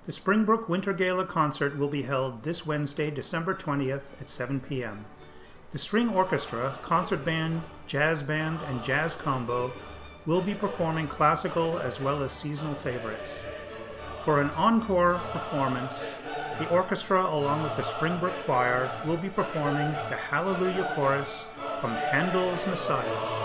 The Springbrook Winter Gala concert will be held this Wednesday, December 20th at 7 p.m. The string orchestra, concert band, jazz band, and jazz combo will be performing classical as well as seasonal favorites. For an encore performance, the orchestra, along with the Springbrook Choir, will be performing the Hallelujah Chorus from Handel's Messiah.